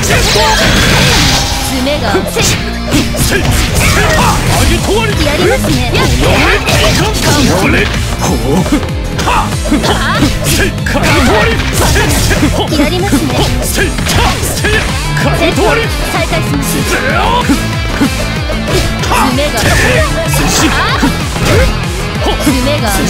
爪が上げとわりやりますね。 これほうせいかいとわりやりますね。 せいかいとわり再開します。爪が爪が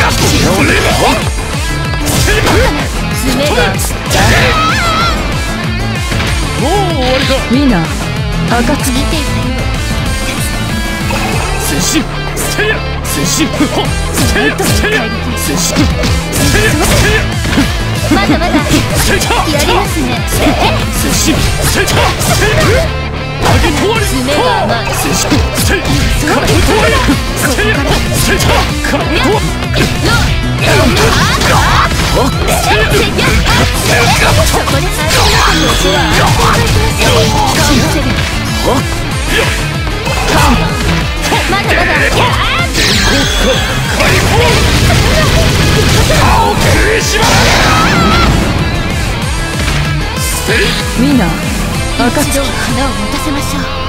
もう終わりか。 みんな暁見ていてせしせやせしほせやせやせしせやせやまだまだせたやりますね。 せしせたせやあげとわり爪が甘い。 せしせやかぶとわりせやせたかぶとわりそこで最初のことはまだまだみんな一度は花を持たせましょう。